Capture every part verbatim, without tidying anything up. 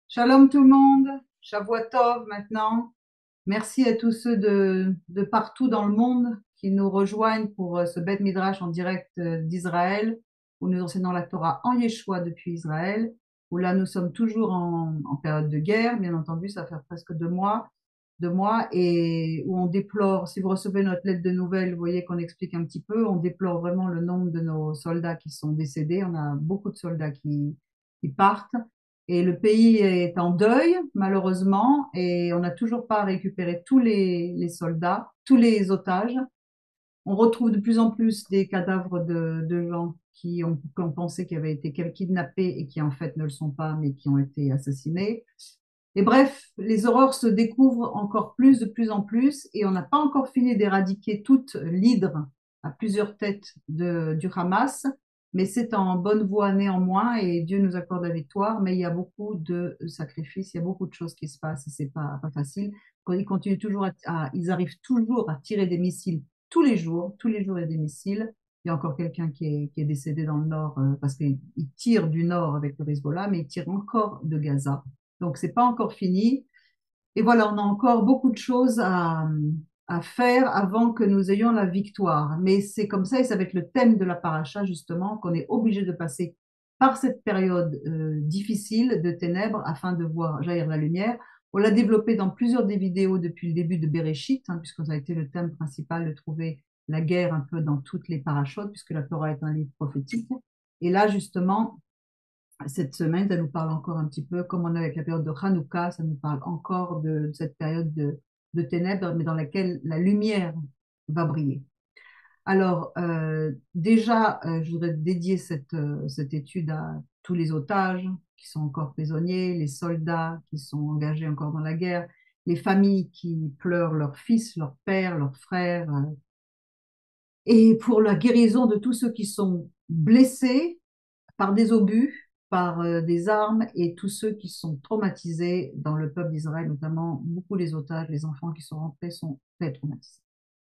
Shalom tout le monde, Shavua Tov maintenant. Merci à tous ceux de, de partout dans le monde qui nous rejoignent pour euh, ce Beth Midrash en direct euh, d'Israël, où nous enseignons la Torah en Yeshua depuis Israël, où là nous sommes toujours en, en période de guerre, bien entendu, ça fait presque deux mois, deux mois, et où on déplore, si vous recevez notre lettre de nouvelles, vous voyez qu'on explique un petit peu, on déplore vraiment le nombre de nos soldats qui sont décédés, on a beaucoup de soldats qui, qui partent. Et le pays est en deuil, malheureusement, et on n'a toujours pas récupéré tous les, les soldats, tous les otages. On retrouve de plus en plus des cadavres de, de gens qui ont, qui ont pensé qu'ils avaient été kidnappés et qui en fait ne le sont pas, mais qui ont été assassinés. Et bref, les horreurs se découvrent encore plus, de plus en plus, et on n'a pas encore fini d'éradiquer toute l'hydre à plusieurs têtes de, du Hamas, mais c'est en bonne voie néanmoins, et Dieu nous accorde la victoire, mais il y a beaucoup de sacrifices, il y a beaucoup de choses qui se passent, et c'est pas, pas facile. Ils continuent toujours à, à, ils arrivent toujours à tirer des missiles tous les jours, tous les jours il y a des missiles. Il y a encore quelqu'un qui est, qui est décédé dans le nord, euh, parce qu'il tire du nord avec le Hezbollah, mais il tire encore de Gaza. Donc, c'est pas encore fini. Et voilà, on a encore beaucoup de choses à, à faire avant que nous ayons la victoire. Mais c'est comme ça, et ça va être le thème de la paracha, justement, qu'on est obligé de passer par cette période euh, difficile de ténèbres afin de voir jaillir la lumière. On l'a développé dans plusieurs des vidéos depuis le début de Bereshit, hein, puisque ça a été le thème principal de trouver la guerre un peu dans toutes les parachutes, puisque la Torah est un livre prophétique. Et là, justement, cette semaine, ça nous parle encore un petit peu, comme on est avec la période de Hanouka, ça nous parle encore de cette période de, de ténèbres, mais dans laquelle la lumière va briller. Alors, euh, déjà, euh, je voudrais dédier cette, euh, cette étude à tous les otages qui sont encore prisonniers, les soldats qui sont engagés encore dans la guerre, les familles qui pleurent leurs fils, leurs pères, leurs frères, euh, et pour la guérison de tous ceux qui sont blessés par des obus, par euh, des armes, et tous ceux qui sont traumatisés dans le peuple d'Israël, notamment beaucoup les otages, les enfants qui sont rentrés sont très traumatisés.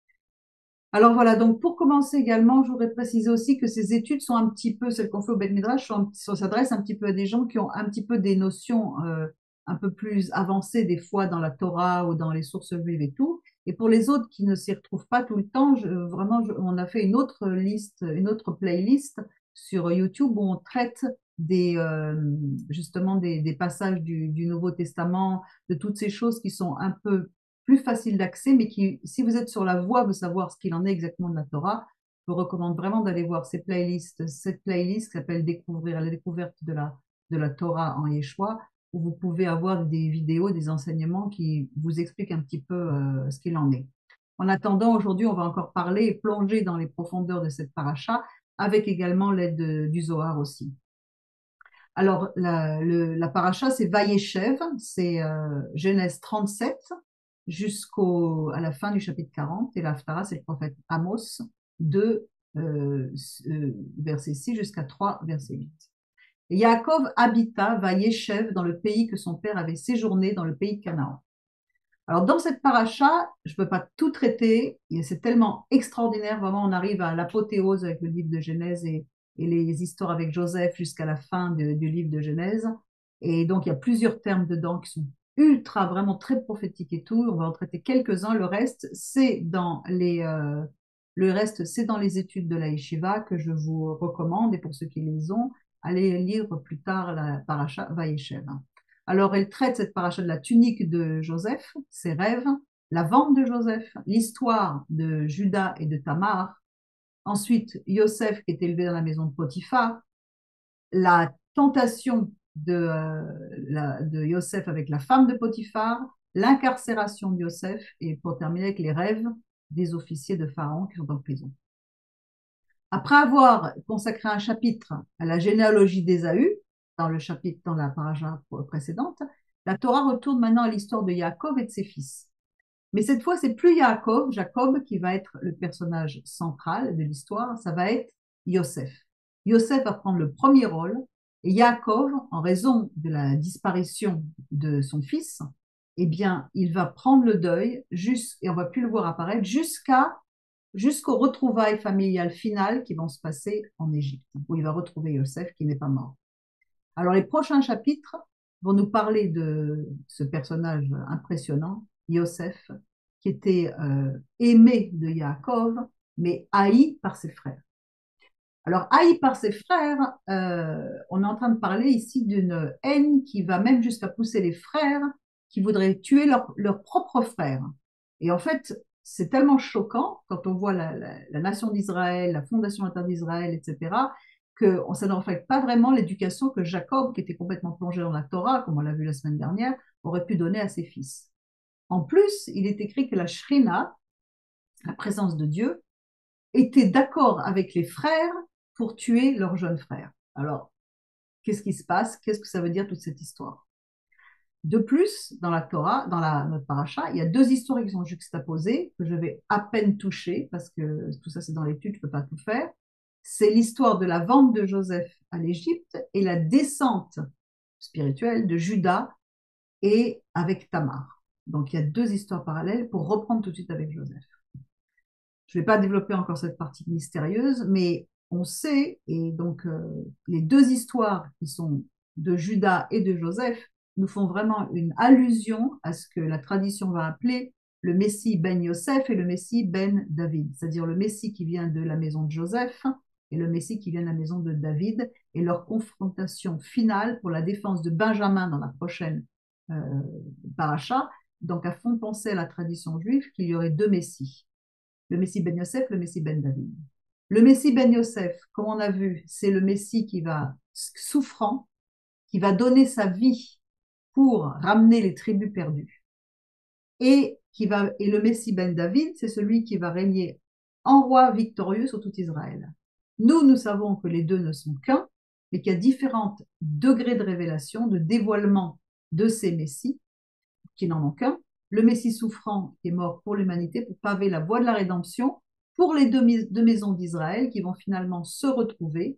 Alors voilà, donc pour commencer également, je voudrais préciser aussi que ces études sont un petit peu, celles qu'on fait au Beth Midrash, s'adressent un petit peu à des gens qui ont un petit peu des notions euh, un peu plus avancées des fois dans la Torah ou dans les sources juives et tout. Et pour les autres qui ne s'y retrouvent pas tout le temps, je, vraiment, je, on a fait une autre liste, une autre playlist sur YouTube où on traite des, euh, justement des, des passages du, du Nouveau Testament, de toutes ces choses qui sont un peu plus facile d'accès, mais qui, si vous êtes sur la voie de savoir ce qu'il en est exactement de la Torah, je vous recommande vraiment d'aller voir ces playlists, cette playlist qui s'appelle Découvrir la découverte de la, de la Torah en Yeshua, où vous pouvez avoir des vidéos, des enseignements qui vous expliquent un petit peu euh, ce qu'il en est. En attendant, aujourd'hui, on va encore parler et plonger dans les profondeurs de cette paracha, avec également l'aide du Zohar aussi. Alors, la, le, la paracha, c'est Vayeshev, c'est euh, Genèse trente-sept jusqu'au à la fin du chapitre quarante, et l'Haftara, c'est le prophète Amos, de euh, euh, verset six jusqu'à trois, verset huit. Et Yaakov habita Vayeshev dans le pays que son père avait séjourné, dans le pays de Canaan. Alors, dans cette paracha, je ne peux pas tout traiter, c'est tellement extraordinaire, vraiment, on arrive à l'apothéose avec le livre de Genèse et, et les histoires avec Joseph jusqu'à la fin de, du livre de Genèse. Et donc, il y a plusieurs termes dedans qui sont ultra, vraiment très prophétiques et tout. On va en traiter quelques-uns. Le reste, c'est dans les, euh, le reste, c'est dans les études de la Yeshiva que je vous recommande. Et pour ceux qui les ont, allez lire plus tard la paracha Vayeshev. Alors, elle traite cette paracha de la tunique de Joseph, ses rêves, la vente de Joseph, l'histoire de Judas et de Tamar, ensuite Yosef qui est élevé dans la maison de Potiphar, la tentation de, euh, la, de Yosef avec la femme de Potiphar, l'incarcération de Yosef, et pour terminer avec les rêves des officiers de Pharaon qui sont en prison. Après avoir consacré un chapitre à la généalogie d'Ésaü, dans le chapitre, dans la paracha précédente, la Torah retourne maintenant à l'histoire de Yaakov et de ses fils. Mais cette fois, c'est plus Yaakov, Jacob, qui va être le personnage central de l'histoire, ça va être Yosef. Yosef va prendre le premier rôle, et Yaakov, en raison de la disparition de son fils, eh bien, il va prendre le deuil, et on va plus le voir apparaître, jusqu'à jusqu'aux retrouvailles familiales finales qui vont se passer en Égypte, où il va retrouver Yosef qui n'est pas mort. Alors les prochains chapitres vont nous parler de ce personnage impressionnant, Yosef, qui était euh, aimé de Yaakov, mais haï par ses frères. Alors, haï par ses frères, euh, on est en train de parler ici d'une haine qui va même jusqu'à pousser les frères qui voudraient tuer leur, leur propre frère. Et en fait, c'est tellement choquant quand on voit la, la, la nation d'Israël, la fondation interne d'Israël, et cetera, que ça ne reflète pas vraiment l'éducation que Jacob, qui était complètement plongé dans la Torah, comme on l'a vu la semaine dernière, aurait pu donner à ses fils. En plus, il est écrit que la Shrina, la présence de Dieu, était d'accord avec les frères pour tuer leur jeune frère. Alors, qu'est-ce qui se passe? Qu'est-ce que ça veut dire toute cette histoire? De plus, dans la Torah, dans la, notre paracha, il y a deux histoires qui sont juxtaposées, que je vais à peine toucher, parce que tout ça c'est dans l'étude, je ne peux pas tout faire. C'est l'histoire de la vente de Joseph à l'Égypte et la descente spirituelle de Judas et avec Tamar. Donc il y a deux histoires parallèles pour reprendre tout de suite avec Joseph. Je ne vais pas développer encore cette partie mystérieuse, mais on sait, et donc euh, les deux histoires qui sont de Judas et de Joseph nous font vraiment une allusion à ce que la tradition va appeler le Messie ben Yosef et le Messie ben David, c'est-à-dire le Messie qui vient de la maison de Joseph et le Messie qui vient de la maison de David, et leur confrontation finale pour la défense de Benjamin dans la prochaine euh, paracha, donc à fond penser à la tradition juive qu'il y aurait deux Messies. Le Messie ben Yosef, le Messie ben David. Le Messie ben Yosef, comme on a vu, c'est le Messie qui va souffrant, qui va donner sa vie pour ramener les tribus perdues. Et, qui va, et le Messie ben David, c'est celui qui va régner en roi victorieux sur tout Israël. Nous, nous savons que les deux ne sont qu'un, mais qu'il y a différents degrés de révélation, de dévoilement de ces Messies, qui n'en ont qu'un. Le Messie souffrant est mort pour l'humanité, pour paver la voie de la rédemption pour les deux, deux maisons d'Israël qui vont finalement se retrouver.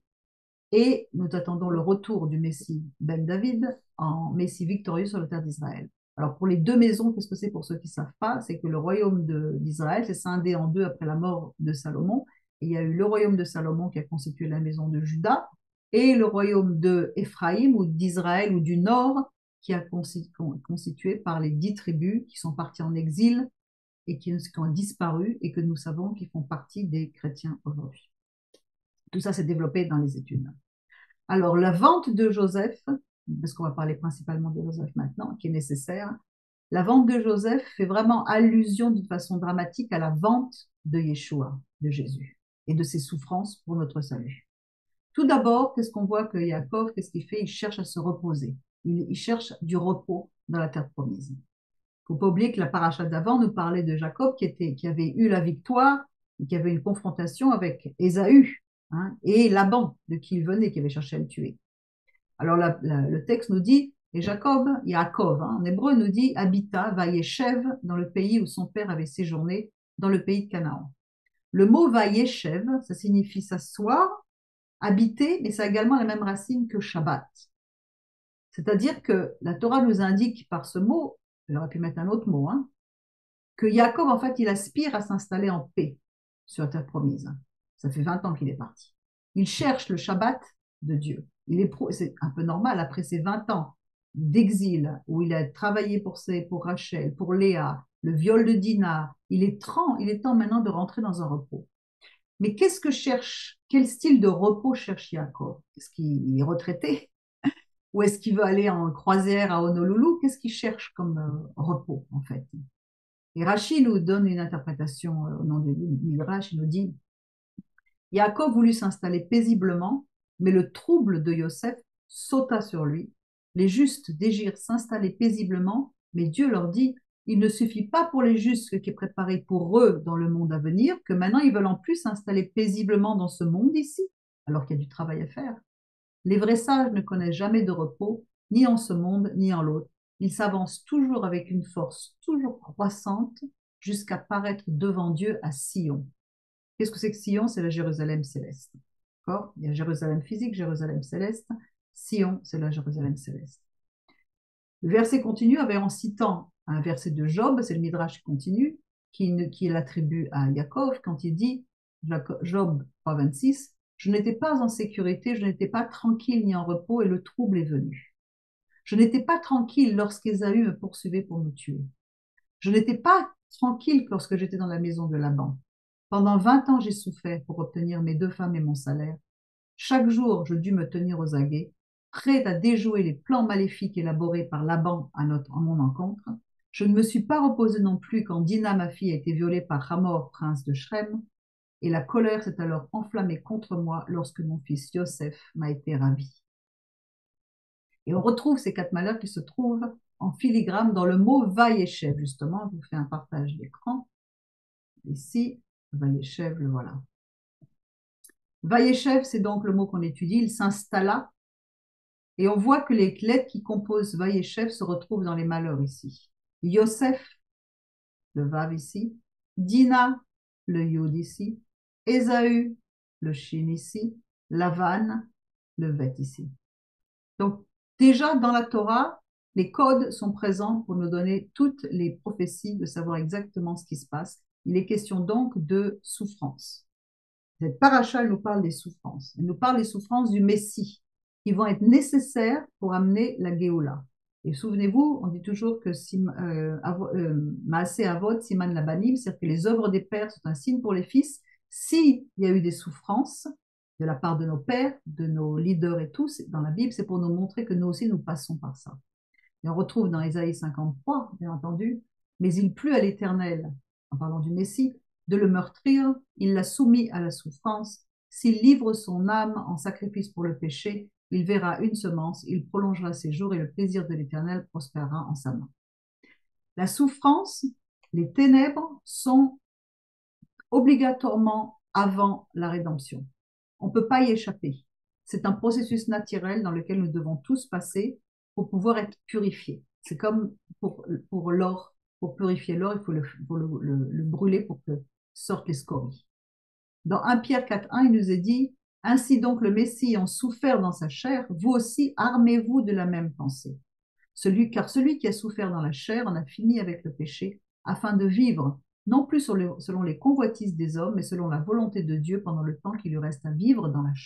Et nous attendons le retour du Messie ben David en Messie victorieux sur la terre d'Israël. Alors pour les deux maisons, qu'est-ce que c'est pour ceux qui ne savent pas? C'est que le royaume d'Israël s'est scindé en deux après la mort de Salomon. Et il y a eu le royaume de Salomon qui a constitué la maison de Juda et le royaume de Éphraïm ou d'Israël ou du nord qui a constitué par les dix tribus qui sont parties en exil et qui ont disparu et que nous savons qui font partie des chrétiens aujourd'hui. Tout ça s'est développé dans les études. Alors, la vente de Joseph, parce qu'on va parler principalement de Joseph maintenant, qui est nécessaire, la vente de Joseph fait vraiment allusion d'une façon dramatique à la vente de Yeshua, de Jésus, et de ses souffrances pour notre salut. Tout d'abord, qu'est-ce qu'on voit que Yaakov, qu'est-ce qu'il fait? Il cherche à se reposer. Il, il cherche du repos dans la terre promise. Il ne faut pas oublier que la paracha d'avant nous parlait de Jacob qui, était, qui avait eu la victoire et qui avait une confrontation avec Ésaü, hein, et Laban, de qui il venait, qui avait cherché à le tuer. Alors la, la, le texte nous dit, et Jacob, Yaakov, hein, en hébreu nous dit, habita, Vayeshev, dans le pays où son père avait séjourné, dans le pays de Canaan. Le mot Vayeshev, ça signifie s'asseoir, habiter, mais ça a également la même racine que Shabbat. C'est-à-dire que la Torah nous indique par ce mot, j'aurais pu mettre un autre mot, hein, que Yaakov, en fait, il aspire à s'installer en paix sur la terre promise. Ça fait vingt ans qu'il est parti. Il cherche le Shabbat de Dieu. Il est pro... C'est un peu normal, après ces vingt ans d'exil, où il a travaillé pour, ses... pour Rachel, pour Léa, le viol de Dina, il est, temps... il est temps maintenant de rentrer dans un repos. Mais qu'est-ce que cherche, quel style de repos cherche Yaakov? Est-ce qu'il est retraité? Ou est-ce qu'il veut aller en croisière à Honolulu? Qu'est-ce qu'il cherche comme euh, repos, en fait? Et Rashi nous donne une interprétation euh, au nom du Midrash, il nous dit Yaakov voulut s'installer paisiblement, mais le trouble de Yosef sauta sur lui. Les justes désirent s'installer paisiblement, mais Dieu leur dit il ne suffit pas pour les justes ce qui est préparé pour eux dans le monde à venir, que maintenant ils veulent en plus s'installer paisiblement dans ce monde ici, alors qu'il y a du travail à faire. Les vrais sages ne connaissent jamais de repos, ni en ce monde, ni en l'autre. Ils s'avancent toujours avec une force toujours croissante jusqu'à paraître devant Dieu à Sion. Qu'est-ce que c'est que Sion? C'est la Jérusalem céleste. D'accord? Il y a Jérusalem physique, Jérusalem céleste. Sion, c'est la Jérusalem céleste. Le verset continue avec en citant un verset de Job, c'est le Midrash continu, qui, qui l'attribue à Yaakov quand il dit, Job trois vingt-six, je n'étais pas en sécurité, je n'étais pas tranquille ni en repos et le trouble est venu. Je n'étais pas tranquille lorsqu'Ésaü me poursuivait pour me tuer. Je n'étais pas tranquille lorsque j'étais dans la maison de Laban. Pendant vingt ans, j'ai souffert pour obtenir mes deux femmes et mon salaire. Chaque jour, je dus me tenir aux aguets, prête à déjouer les plans maléfiques élaborés par Laban à, notre, à mon encontre. Je ne me suis pas reposée non plus quand Dina, ma fille, a été violée par Hamor, prince de Shrem, et la colère s'est alors enflammée contre moi lorsque mon fils Yosef m'a été ravi. Et on retrouve ces quatre malheurs qui se trouvent en filigrane dans le mot Vayeshev, justement. Je vous fais un partage d'écran. Ici, Vayeshev, le voilà. Vayeshev, c'est donc le mot qu'on étudie. Il s'installa. Et on voit que les lettres qui composent Vayeshev se retrouvent dans les malheurs ici. Yosef, le Vav ici. Dina, le Yod ici. Ésaü, le Shin ici. Lavan, le Vet ici. Donc, déjà dans la Torah, les codes sont présents pour nous donner toutes les prophéties, de savoir exactement ce qui se passe. Il est question donc de souffrance. Cette paracha, elle nous parle des souffrances. Elle nous parle des souffrances du Messie, qui vont être nécessaires pour amener la Géoula. Et souvenez-vous, on dit toujours que euh, euh, Maaseh Avot, Siman Labanim, c'est-à-dire que les œuvres des pères sont un signe pour les fils. S'il y a eu des souffrances de la part de nos pères, de nos leaders et tous, dans la Bible, c'est pour nous montrer que nous aussi, nous passons par ça. Et on retrouve dans Ésaïe cinquante-trois, bien entendu, mais il plut à l'Éternel, en parlant du Messie, de le meurtrir, il l'a soumis à la souffrance. S'il livre son âme en sacrifice pour le péché, il verra une semence, il prolongera ses jours et le plaisir de l'Éternel prospérera en sa main. La souffrance, les ténèbres sont obligatoirement avant la rédemption. On ne peut pas y échapper. C'est un processus naturel dans lequel nous devons tous passer pour pouvoir être purifiés. C'est comme pour, pour l'or. Pour purifier l'or, il faut, le, faut le, le, le brûler pour que sortent les scories. Dans premier Pierre quatre un, il nous est dit « Ainsi donc le Messie ayant souffert dans sa chair, vous aussi armez-vous de la même pensée. Celui, car celui qui a souffert dans la chair en a fini avec le péché, afin de vivre, non plus selon les convoitises des hommes, mais selon la volonté de Dieu pendant le temps qu'il lui reste à vivre dans la chair. »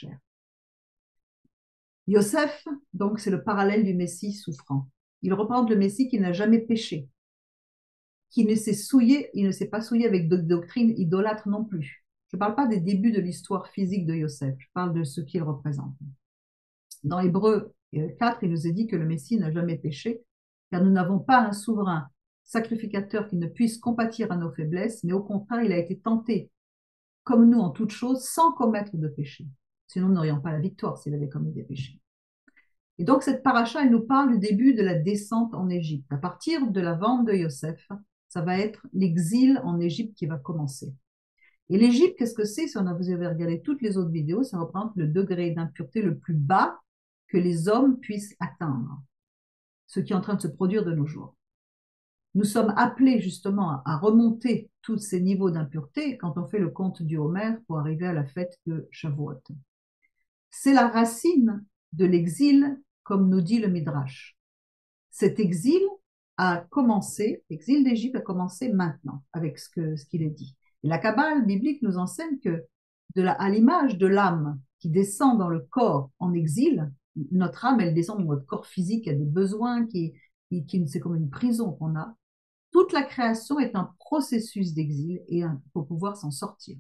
Yosef, donc, c'est le parallèle du Messie souffrant. Il représente le Messie qui n'a jamais péché, qui ne s'est souillé, il ne s'est pas souillé avec de doctrines idolâtres non plus. Je ne parle pas des débuts de l'histoire physique de Yosef, je parle de ce qu'il représente. Dans Hébreux quatre, il nous est dit que le Messie n'a jamais péché, car nous n'avons pas un souverain sacrificateur qui ne puisse compatir à nos faiblesses, mais au contraire, il a été tenté, comme nous en toutes choses, sans commettre de péché. Sinon, nous n'aurions pas la victoire s'il avait commis des péchés. Et donc, cette paracha, elle nous parle du début de la descente en Égypte. À partir de la vente de Yosef, ça va être l'exil en Égypte qui va commencer. Et l'Égypte, qu'est-ce que c'est? Si on a, vous avez regardé toutes les autres vidéos, ça représente le degré d'impureté le plus bas que les hommes puissent atteindre, ce qui est en train de se produire de nos jours. Nous sommes appelés justement à remonter tous ces niveaux d'impureté quand on fait le conte du Homer pour arriver à la fête de Shavuot. C'est la racine de l'exil, comme nous dit le Midrash. Cet exil a commencé, l'exil d'Égypte a commencé maintenant, avec ce que, ce qu'il est dit. Et la Kabbale biblique nous enseigne que, de la, à l'image de l'âme qui descend dans le corps en exil, notre âme, elle descend dans notre corps physique, il y a des besoins, qui, qui, qui c'est comme une prison qu'on a. Toute la création est un processus d'exil et il faut pouvoir s'en sortir.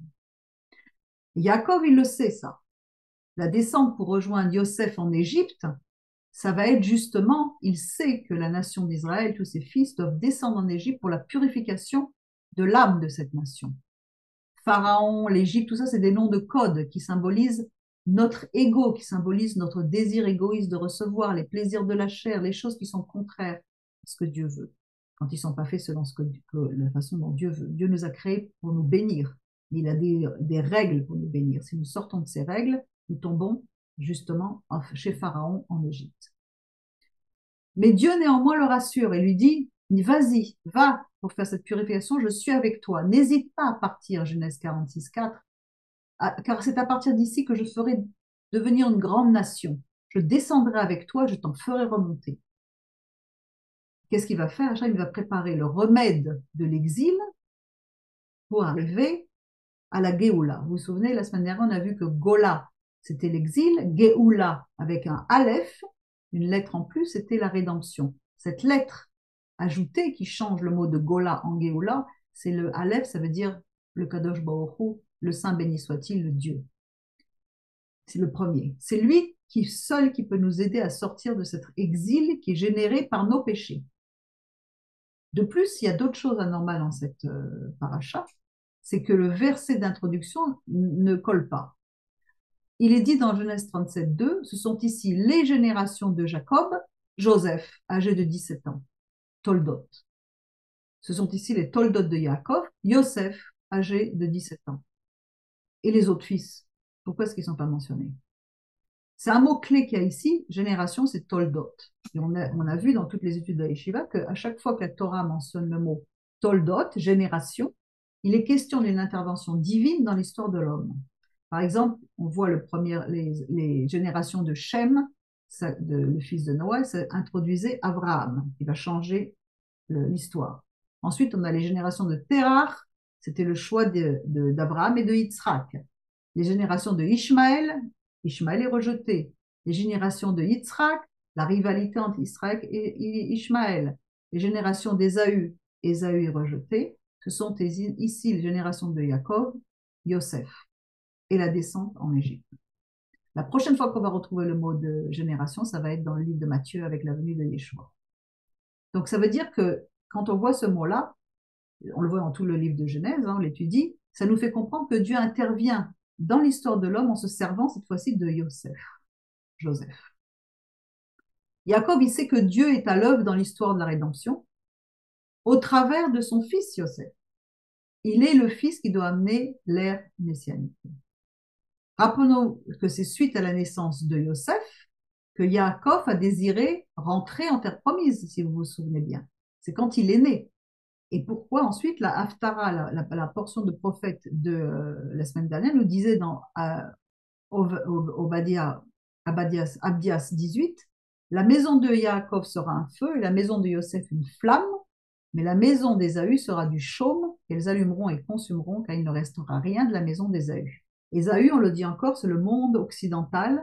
Yaakov, il le sait, ça. La descente pour rejoindre Yosef en Égypte, ça va être justement, il sait que la nation d'Israël, tous ses fils, doivent descendre en Égypte pour la purification de l'âme de cette nation. Pharaon, l'Égypte, tout ça, c'est des noms de code qui symbolisent notre ego, qui symbolisent notre désir égoïste de recevoir les plaisirs de la chair, les choses qui sont contraires à ce que Dieu veut, quand ils ne sont pas faits selon ce que, que, la façon dont Dieu veut. Dieu nous a créés pour nous bénir. Il a des, des règles pour nous bénir. Si nous sortons de ces règles, nous tombons justement chez Pharaon en Égypte. Mais Dieu néanmoins le rassure et lui dit, vas-y, va pour faire cette purification, je suis avec toi. N'hésite pas à partir, Genèse quarante-six, quatre, car c'est à partir d'ici que je ferai devenir une grande nation. Je descendrai avec toi, je t'en ferai remonter. Qu'est-ce qu'il va faire? Il va préparer le remède de l'exil pour arriver à la Géoula. Vous vous souvenez, la semaine dernière, on a vu que Gola, c'était l'exil, Géoula avec un Aleph, une lettre en plus, c'était la rédemption. Cette lettre ajoutée qui change le mot de Gola en Géoula, c'est le Aleph, ça veut dire le Kadosh Baruch Hu, le Saint béni soit-il, le Dieu. C'est le premier. C'est lui qui seul qui peut nous aider à sortir de cet exil qui est généré par nos péchés. De plus, il y a d'autres choses anormales dans cette euh, paracha, c'est que le verset d'introduction ne colle pas. Il est dit dans Genèse trente-sept, deux, ce sont ici les générations de Jacob, Joseph, âgé de dix-sept ans, Toldot. Ce sont ici les Toldot de Yaakov, Yosef, âgé de dix-sept ans. Et les autres fils, pourquoi est-ce qu'ils ne sont pas mentionnés? C'est un mot-clé qu'il y a ici, génération, c'est Toldot. Et on a, on a vu dans toutes les études de la Yeshiva qu'à chaque fois que la Torah mentionne le mot Toldot, génération, il est question d'une intervention divine dans l'histoire de l'homme. Par exemple, on voit le premier, les, les générations de Shem, ça, de, le fils de Noé, ça introduisait Abraham, qui va changer l'histoire. Ensuite, on a les générations de Terach, c'était le choix d'Abraham et de Yitzhak. Les générations de Ishmaël, Ishmaël est rejeté. Les générations de Yitzhak, la rivalité entre Yitzhak et Ishmaël. Les générations d'Ésaü, Ésaü est rejeté. Ce sont ici les générations de Jacob, Yosef et la descente en Égypte. La prochaine fois qu'on va retrouver le mot de génération, ça va être dans le livre de Matthieu avec la venue de Yeshua. Donc ça veut dire que quand on voit ce mot-là, on le voit dans tout le livre de Genèse, hein, on l'étudie, ça nous fait comprendre que Dieu intervient dans l'histoire de l'homme en se servant cette fois-ci de Yosef, Joseph. Jacob, il sait que Dieu est à l'œuvre dans l'histoire de la rédemption au travers de son fils Yosef. Il est le fils qui doit amener l'ère messianique. Rappelons que c'est suite à la naissance de Yosef que Yaakov a désiré rentrer en terre promise, si vous vous souvenez bien. C'est quand il est né. Et pourquoi ensuite la Haftara, la, la, la portion de prophète de euh, la semaine dernière, nous disait dans euh, Obadiah, Abdias, Abdias dix-huit, la maison de Yaakov sera un feu et la maison de Yosef une flamme, mais la maison d'Ésaü sera du chaume qu'elles allumeront et consumeront, car il ne restera rien de la maison d'Ésaü. Ésaü, on le dit encore, c'est le monde occidental,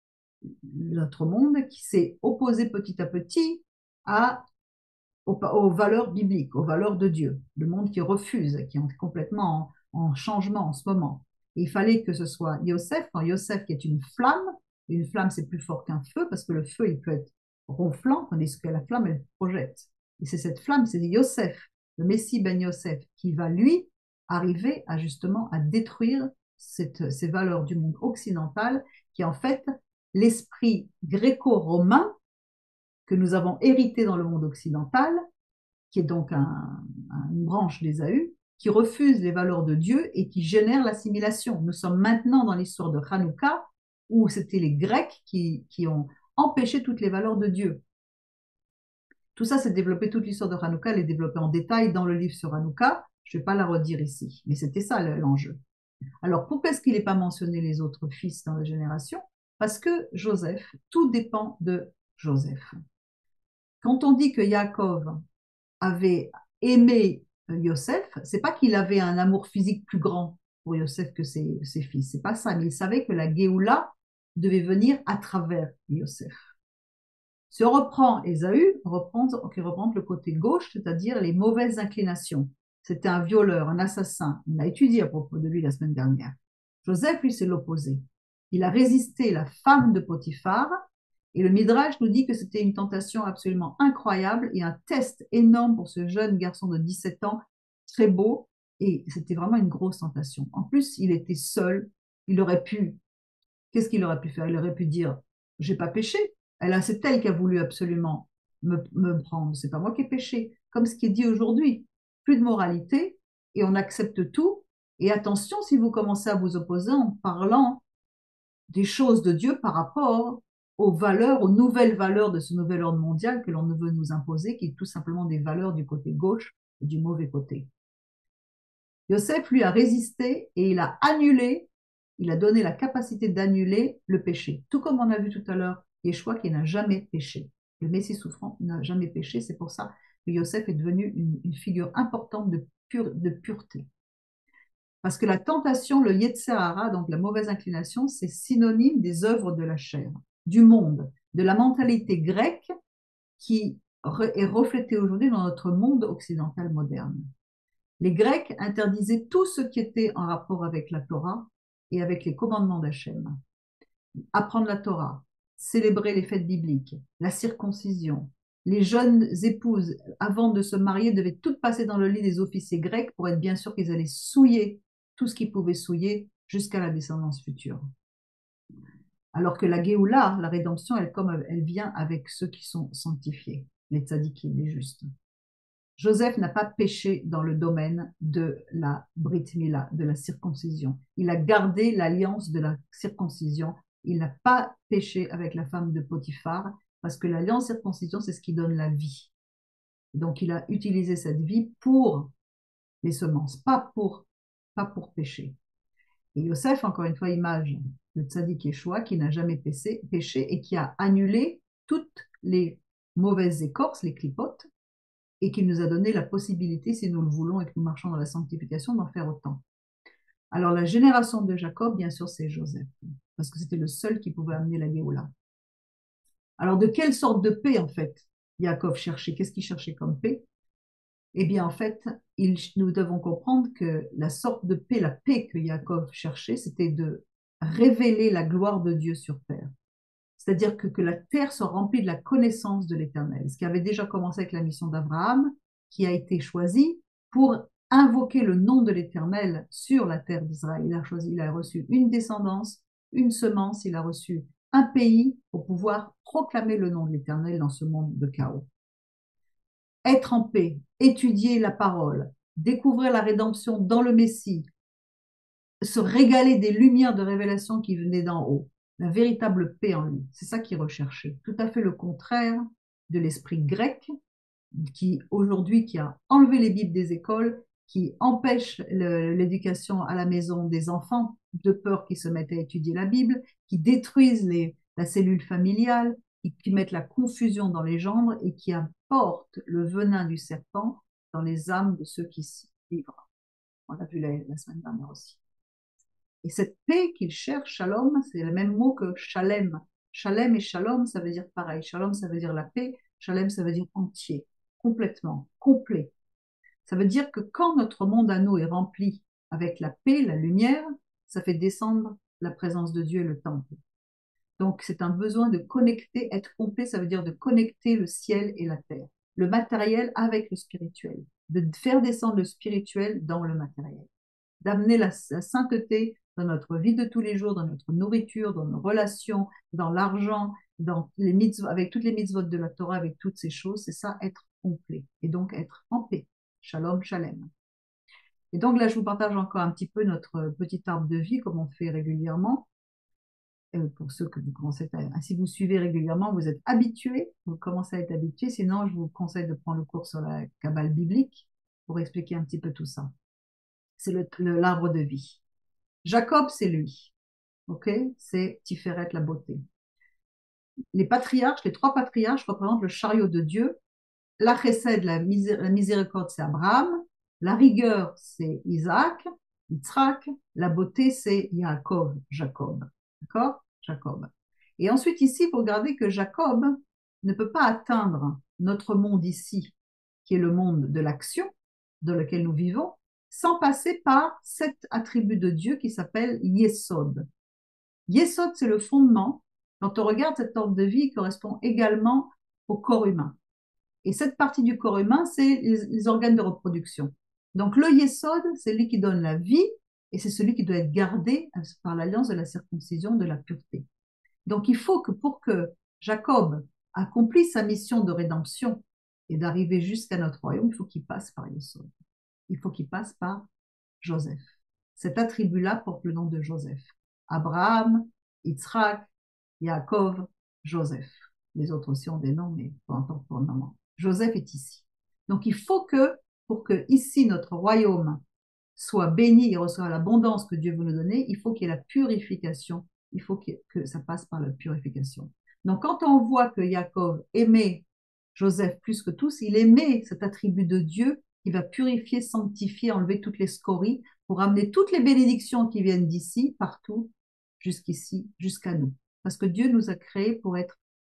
notre monde, qui s'est opposé petit à petit à Aux, aux valeurs bibliques, aux valeurs de Dieu, le monde qui refuse, qui est complètement en, en changement en ce moment. Et il fallait que ce soit Yosef, quand Yosef qui est une flamme, une flamme c'est plus fort qu'un feu, parce que le feu il peut être ronflant, tandis que la flamme elle projette. Et c'est cette flamme, c'est Yosef, le Messie ben Yosef, qui va lui arriver à justement à détruire cette, ces valeurs du monde occidental, qui est en fait l'esprit gréco-romain que nous avons hérité dans le monde occidental, qui est donc un, un, une branche d'Ésaü, qui refuse les valeurs de Dieu et qui génère l'assimilation. Nous sommes maintenant dans l'histoire de Hanouka, où c'était les Grecs qui, qui ont empêché toutes les valeurs de Dieu. Tout ça s'est développé, toute l'histoire de Hanouka, elle est développée en détail dans le livre sur Hanouka. Je ne vais pas la redire ici, mais c'était ça l'enjeu. Alors, pourquoi est-ce qu'il n'est pas mentionné les autres fils dans la génération? Parce que Joseph, tout dépend de Joseph. Quand on dit que Yaakov avait aimé Yosef, c'est pas qu'il avait un amour physique plus grand pour Yosef que ses, ses fils, c'est pas ça, mais il savait que la Géoula devait venir à travers Yosef. Si on reprend Ésaü, reprend, qui reprend le côté gauche, c'est-à-dire les mauvaises inclinations. C'était un violeur, un assassin. On a étudié à propos de lui la semaine dernière. Joseph, lui, c'est l'opposé. Il a résisté la femme de Potiphar. Et le Midrash nous dit que c'était une tentation absolument incroyable et un test énorme pour ce jeune garçon de dix-sept ans, très beau, et c'était vraiment une grosse tentation. En plus, il était seul, il aurait pu, qu'est-ce qu'il aurait pu faire? Il aurait pu dire, j'ai pas péché, elle, c'est elle qui a voulu absolument me, me prendre, c'est pas moi qui ai péché, comme ce qui est dit aujourd'hui, plus de moralité, et on accepte tout, et attention si vous commencez à vous opposer en parlant des choses de Dieu par rapport aux valeurs, aux nouvelles valeurs de ce nouvel ordre mondial que l'on veut nous imposer, qui est tout simplement des valeurs du côté gauche et du mauvais côté. Yosef, lui, a résisté et il a annulé, il a donné la capacité d'annuler le péché. Tout comme on a vu tout à l'heure, Yeshua qui n'a jamais péché. Le Messie souffrant n'a jamais péché, c'est pour ça que Yosef est devenu une, une figure importante de, pure, de pureté. Parce que la tentation, le Yetzer Hara, donc la mauvaise inclination, c'est synonyme des œuvres de la chair, du monde. de la mentalité grecque qui est reflétée aujourd'hui dans notre monde occidental moderne. Les Grecs interdisaient tout ce qui était en rapport avec la Torah et avec les commandements d'Hachem. Apprendre la Torah, célébrer les fêtes bibliques, la circoncision. Les jeunes épouses, avant de se marier, devaient toutes passer dans le lit des officiers grecs pour être bien sûr qu'ils allaient souiller tout ce qu'ils pouvaient souiller jusqu'à la descendance future. Alors que la Géoula, la rédemption, elle, comme elle vient avec ceux qui sont sanctifiés, les tzadikim, les justes. Joseph n'a pas péché dans le domaine de la Brit Mila, de la circoncision. Il a gardé l'alliance de la circoncision. Il n'a pas péché avec la femme de Potiphar, parce que l'alliance circoncision, c'est ce qui donne la vie. Donc, il a utilisé cette vie pour les semences, pas pour, pas pour pécher. Et Yosef, encore une fois, image le tzaddik Yeshua, qui n'a jamais péché, péché et qui a annulé toutes les mauvaises écorces, les clipotes, et qui nous a donné la possibilité, si nous le voulons et que nous marchons dans la sanctification, d'en faire autant. Alors, la génération de Jacob, bien sûr, c'est Joseph, parce que c'était le seul qui pouvait amener la Géoula. Alors, de quelle sorte de paix, en fait, Jacob cherchait? Qu'est-ce qu'il cherchait comme paix? Eh bien, en fait, il, nous devons comprendre que la sorte de paix, la paix que Jacob cherchait, c'était de révéler la gloire de Dieu sur terre. C'est-à-dire que, que la terre soit remplie de la connaissance de l'Éternel, ce qui avait déjà commencé avec la mission d'Abraham, qui a été choisi pour invoquer le nom de l'Éternel sur la terre d'Israël. Il a choisi, il a reçu une descendance, une semence, il a reçu un pays pour pouvoir proclamer le nom de l'Éternel dans ce monde de chaos. Être en paix, étudier la parole, découvrir la rédemption dans le Messie, se régaler des lumières de révélation qui venaient d'en haut, la véritable paix en lui. C'est ça qu'il recherchait. Tout à fait le contraire de l'esprit grec qui, aujourd'hui, qui a enlevé les Bibles des écoles, qui empêche l'éducation à la maison des enfants de peur qu'ils se mettent à étudier la Bible, qui détruisent les, la cellule familiale, qui, qui mettent la confusion dans les gendres et qui apportent le venin du serpent dans les âmes de ceux qui s'y livrent. On l'a vu la, la semaine dernière aussi. Et cette paix qu'il cherche, shalom, c'est le même mot que shalem. Shalem et shalom, ça veut dire pareil. Shalom, ça veut dire la paix. Shalem, ça veut dire entier, complètement, complet. Ça veut dire que quand notre monde à nous est rempli avec la paix, la lumière, ça fait descendre la présence de Dieu et le temple. Donc, c'est un besoin de connecter, être complet, ça veut dire de connecter le ciel et la terre, le matériel avec le spirituel, de faire descendre le spirituel dans le matériel, d'amener la, la sainteté dans notre vie de tous les jours, dans notre nourriture, dans nos relations, dans l'argent, dans les mitzvot, avec toutes les mitzvot de la Torah, avec toutes ces choses, c'est ça, être complet, et donc être en paix. Shalom, shalem. Et donc là, je vous partage encore un petit peu notre petit arbre de vie, comme on fait régulièrement. Euh, pour ceux que vous commencez à... Si vous suivez régulièrement, vous êtes habitués, vous commencez à être habitués. Sinon, je vous conseille de prendre le cours sur la Kabbale biblique pour expliquer un petit peu tout ça. C'est l'arbre de vie. Jacob, c'est lui. Ok? C'est Tiferet, la beauté. Les patriarches, les trois patriarches représentent le chariot de Dieu. La chesed, la, misé la miséricorde, c'est Abraham. La rigueur, c'est Isaac, Yitzhak. La beauté, c'est Yaakov, Jacob. D'accord? Jacob. Et ensuite, ici, il faut regarder que Jacob ne peut pas atteindre notre monde ici, qui est le monde de l'action dans lequel nous vivons, sans passer par cet attribut de Dieu qui s'appelle Yesod. Yesod, c'est le fondement. Quand on regarde cette ordre de vie, il correspond également au corps humain. Et cette partie du corps humain, c'est les, les organes de reproduction. Donc le Yesod, c'est lui qui donne la vie et c'est celui qui doit être gardé par l'alliance de la circoncision, de la pureté. Donc il faut que pour que Jacob accomplisse sa mission de rédemption et d'arriver jusqu'à notre royaume, il faut qu'il passe par Yesod. Il faut qu'il passe par Joseph. Cet attribut-là porte le nom de Joseph. Abraham, Yitzhak, Yaakov, Joseph. Les autres aussi ont des noms, mais pas encore pour le moment. Joseph est ici. Donc il faut que, pour que ici notre royaume soit béni et reçoive l'abondance que Dieu veut nous donner, il faut qu'il y ait la purification. Il faut que ça passe par la purification. Donc quand on voit que Yaakov aimait Joseph plus que tous, il aimait cet attribut de Dieu qui va purifier, sanctifier, enlever toutes les scories pour amener toutes les bénédictions qui viennent d'ici, partout, jusqu'ici, jusqu'à nous. Parce que Dieu nous a créés pour être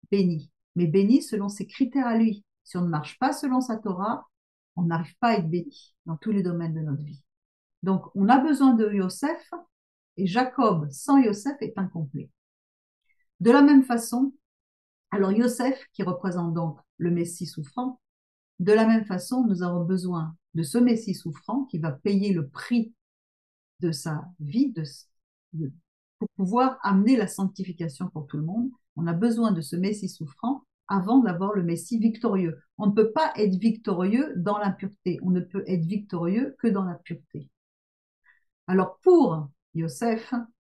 béni, mais béni selon ses critères à lui. Si on ne marche pas selon sa Torah, on n'arrive pas à être béni dans tous les domaines de notre vie. Donc, on a besoin de Yosef, et Jacob sans Yosef est incomplet. De la même façon, alors Yosef, qui représente donc le Messie souffrant, de la même façon, nous avons besoin de ce Messie souffrant qui va payer le prix de sa vie de, de, pour pouvoir amener la sanctification pour tout le monde. On a besoin de ce Messie souffrant avant d'avoir le Messie victorieux. On ne peut pas être victorieux dans l'impureté. On ne peut être victorieux que dans la pureté. Alors pour Yosef,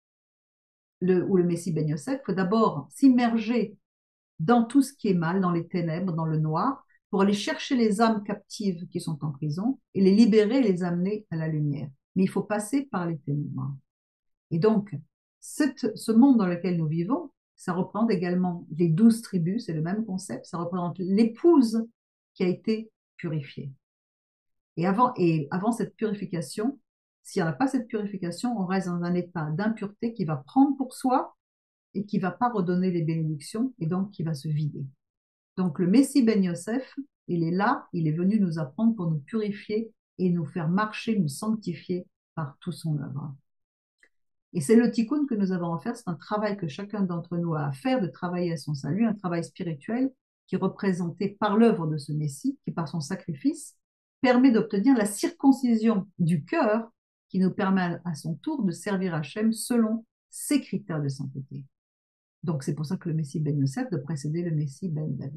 le, ou le Messie Ben Yosef, il faut d'abord s'immerger dans tout ce qui est mal, dans les ténèbres, dans le noir, pour aller chercher les âmes captives qui sont en prison et les libérer et les amener à la lumière. Mais il faut passer par les ténèbres. Et donc, cette, ce monde dans lequel nous vivons, ça représente également les douze tribus, c'est le même concept, ça représente l'épouse qui a été purifiée. Et avant, et avant cette purification, s'il n'y a pas cette purification, on reste dans un état d'impureté qui va prendre pour soi et qui ne va pas redonner les bénédictions et donc qui va se vider. Donc le Messie Ben Yosef, il est là, il est venu nous apprendre pour nous purifier et nous faire marcher, nous sanctifier par tout son œuvre. Et c'est le tikkun que nous avons à faire, c'est un travail que chacun d'entre nous a à faire, de travailler à son salut, un travail spirituel qui est représenté par l'œuvre de ce Messie, qui par son sacrifice permet d'obtenir la circoncision du cœur, qui nous permet à son tour de servir Hachem selon ses critères de sainteté. Donc c'est pour ça que le Messie Ben Yosef doit précéder le Messie Ben David.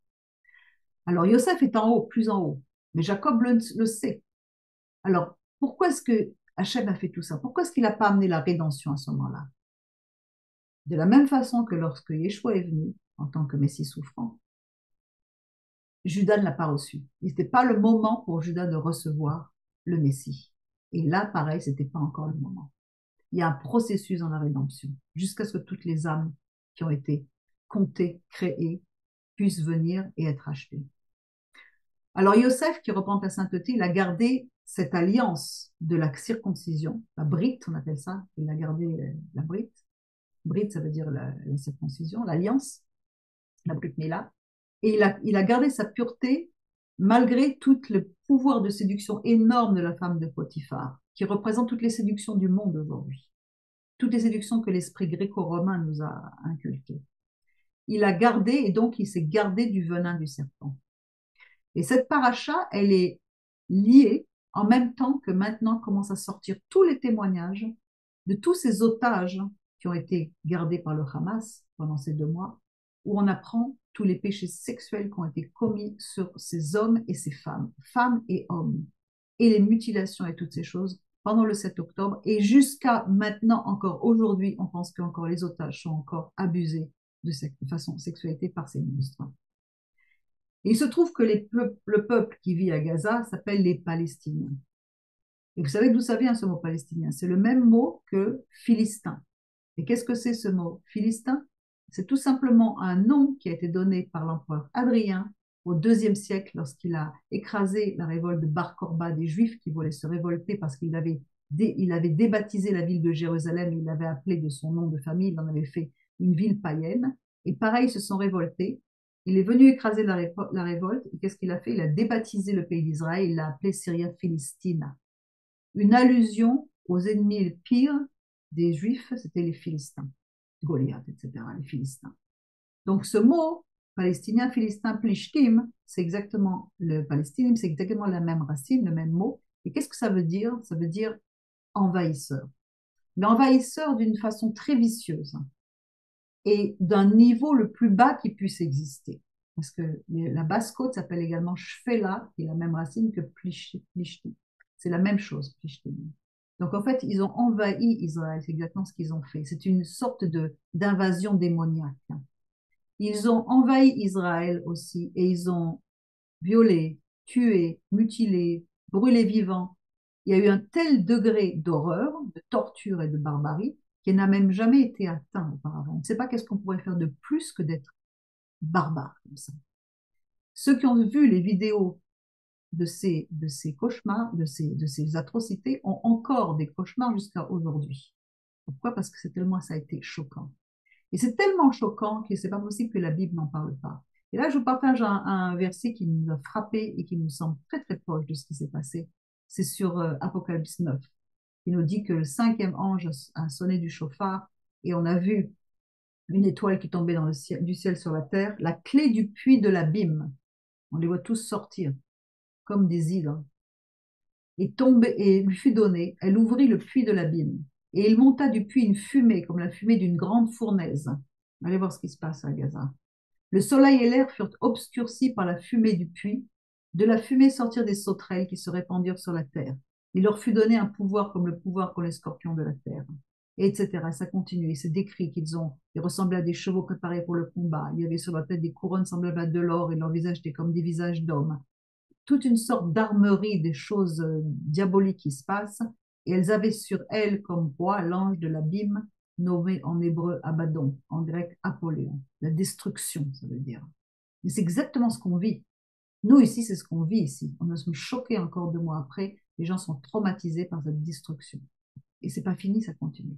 Alors Yosef est en haut, plus en haut, mais Jacob le, le sait. Alors pourquoi est-ce que Hachem a fait tout ça? Pourquoi est-ce qu'il n'a pas amené la rédemption à ce moment-là? De la même façon que lorsque Yeshua est venu en tant que Messie souffrant, Judas ne l'a pas reçu. Ce n'était pas le moment pour Judas de recevoir le Messie. Et là, pareil, ce n'était pas encore le moment. Il y a un processus dans la rédemption, jusqu'à ce que toutes les âmes qui ont été comptées, créées, puissent venir et être achetées. Alors Yosef, qui représente la sainteté, il a gardé cette alliance de la circoncision, la brite, on appelle ça, il a gardé la brite. Brite, ça veut dire la, la circoncision, l'alliance, la brite Mila. Et il a, il a gardé sa pureté malgré tout le pouvoir de séduction énorme de la femme de Potiphar, qui représente toutes les séductions du monde aujourd'hui, toutes les séductions que l'esprit gréco-romain nous a inculquées. Il a gardé, et donc il s'est gardé du venin du serpent. Et cette paracha, elle est liée en même temps que maintenant commencent à sortir tous les témoignages de tous ces otages qui ont été gardés par le Hamas pendant ces deux mois, où on apprend tous les péchés sexuels qui ont été commis sur ces hommes et ces femmes, femmes et hommes, et les mutilations et toutes ces choses pendant le sept octobre, et jusqu'à maintenant, encore aujourd'hui, on pense qu'encore les otages sont encore abusés de cette façon sexualité par ces monstres. Et il se trouve que les peuples, le peuple qui vit à Gaza s'appelle les Palestiniens. Et vous savez d'où ça vient ce mot palestinien? C'est le même mot que philistin. Et qu'est-ce que c'est ce mot philistin? C'est tout simplement un nom qui a été donné par l'empereur Adrien au deuxième siècle lorsqu'il a écrasé la révolte de Bar Korba des Juifs qui voulaient se révolter parce qu'il avait, dé, il avait débaptisé la ville de Jérusalem, il l'avait appelée de son nom de famille, il en avait fait une ville païenne. Et pareil, ils se sont révoltés. Il est venu écraser la, ré, la révolte. Et qu'est-ce qu'il a fait? Il a débaptisé le pays d'Israël, il l'a appelé Syria Philistina. Une allusion aux ennemis pires des Juifs, c'était les Philistins, Goliath, et cetera, les Philistins. Donc ce mot, palestinien, philistin, plishtim, c'est exactement, le palestinim, c'est exactement la même racine, le même mot. Et qu'est-ce que ça veut dire? Ça veut dire envahisseur. Mais envahisseur d'une façon très vicieuse et d'un niveau le plus bas qui puisse exister. Parce que la basse côte s'appelle également shfela, qui est la même racine que plishtim. C'est la même chose, plishtim. Donc en fait, ils ont envahi Israël, c'est exactement ce qu'ils ont fait. C'est une sorte de d'invasion démoniaque. Ils ont envahi Israël aussi et ils ont violé, tué, mutilé, brûlé vivant. Il y a eu un tel degré d'horreur, de torture et de barbarie qui n'a même jamais été atteint auparavant. On ne sait pas qu'est-ce qu'on pourrait faire de plus que d'être barbare comme ça. Ceux qui ont vu les vidéos de ces, de ces cauchemars, de ces, de ces atrocités, ont encore des cauchemars jusqu'à aujourd'hui. Pourquoi? Parce que c'est tellement ça a été choquant. Et c'est tellement choquant que c'est pas possible que la Bible n'en parle pas. Et là, je vous partage un, un verset qui nous a frappé et qui nous semble très très proche de ce qui s'est passé. C'est sur euh, Apocalypse neuf. Il nous dit que le cinquième ange a sonné du chauffard et on a vu une étoile qui tombait dans le ciel, du ciel sur la terre, la clé du puits de l'abîme. On les voit tous sortir comme des hydres. Et, tombée, et lui fut donnée, elle ouvrit le puits de l'abîme. Et il monta du puits une fumée, comme la fumée d'une grande fournaise. Allez voir ce qui se passe à Gaza. Le soleil et l'air furent obscurcis par la fumée du puits. De la fumée sortirent des sauterelles qui se répandirent sur la terre. Il leur fut donné un pouvoir comme le pouvoir qu'ont les scorpions de la terre. Et etc. Ça continue. Et c'est décrit qu'ils ont, ils ressemblaient à des chevaux préparés pour le combat. Il y avait sur la tête des couronnes semblables à de l'or et leur visage était comme des visages d'hommes. Toute une sorte d'armerie des choses diaboliques qui se passent. Et elles avaient sur elles comme roi l'ange de l'abîme, nommé en hébreu Abaddon, en grec Apollyon. La destruction, ça veut dire. Mais c'est exactement ce qu'on vit. Nous, ici, c'est ce qu'on vit ici. On est choqués encore deux mois après. Les gens sont traumatisés par cette destruction. Et c'est pas fini, ça continue.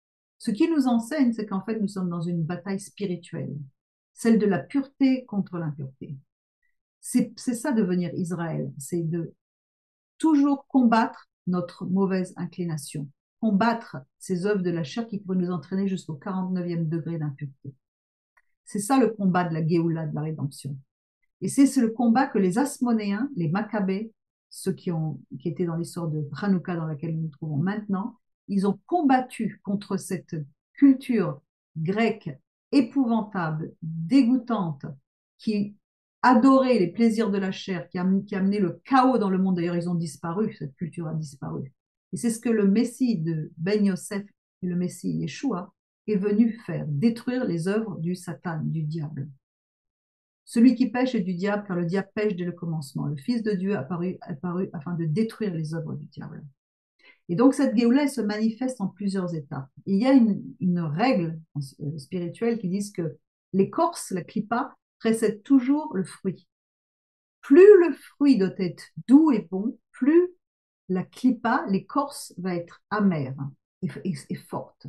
Ce qui nous enseigne, c'est qu'en fait, nous sommes dans une bataille spirituelle, celle de la pureté contre l'impureté. C'est ça devenir Israël, c'est de toujours combattre notre mauvaise inclination, combattre ces œuvres de la chair qui pourraient nous entraîner jusqu'au quarante-neuvième degré d'impureté. C'est ça le combat de la Géoula, de la rédemption. Et c'est le combat que les Asmonéens, les Maccabées, ceux qui, ont, qui étaient dans l'histoire de Hanouka dans laquelle nous nous trouvons maintenant, ils ont combattu contre cette culture grecque épouvantable, dégoûtante, qui adorait les plaisirs de la chair, qui a, qui a amené le chaos dans le monde. D'ailleurs, ils ont disparu, cette culture a disparu. Et c'est ce que le Messie de Ben Yosef, et le Messie Yeshua, est venu faire, détruire les œuvres du Satan, du diable. Celui qui pêche est du diable, car le diable pêche dès le commencement. Le Fils de Dieu apparu, apparu afin de détruire les œuvres du diable. Et donc, cette Géoula, elle se manifeste en plusieurs étapes. Et il y a une, une règle spirituelle qui dit que l'écorce, la clipa, précède toujours le fruit. Plus le fruit doit être doux et bon, plus la clipa, l'écorce, va être amère et, et, et forte.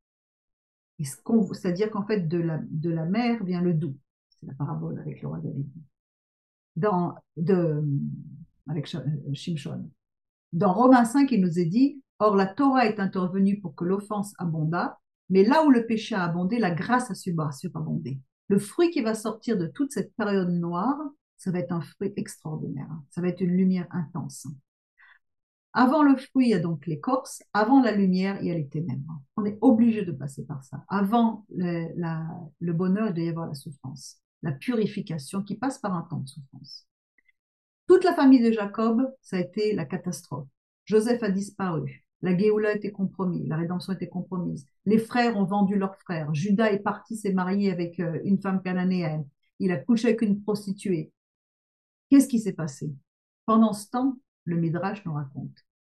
C'est-à-dire qu'en fait, de la, de la mer vient le doux. C'est la parabole avec le roi David. Dans, de, avec Shimshon. Dans Romains cinq, il nous est dit, or la Torah est intervenue pour que l'offense abondât, mais là où le péché a abondé, la grâce a surabondé. Le fruit qui va sortir de toute cette période noire, ça va être un fruit extraordinaire. Ça va être une lumière intense. Avant le fruit, il y a donc l'écorce. Avant la lumière, il y a les ténèbres. On est obligé de passer par ça. Avant le, la, le bonheur, il doit y avoir la souffrance. La purification qui passe par un temps de souffrance. Toute la famille de Jacob, ça a été la catastrophe. Joseph a disparu. La Géoula était compromise. La rédemption était compromise. Les frères ont vendu leurs frères. Judas est parti, s'est marié avec une femme cananéenne. Il a couché avec une prostituée. Qu'est-ce qui s'est passé? Pendant ce temps, le Midrash nous raconte.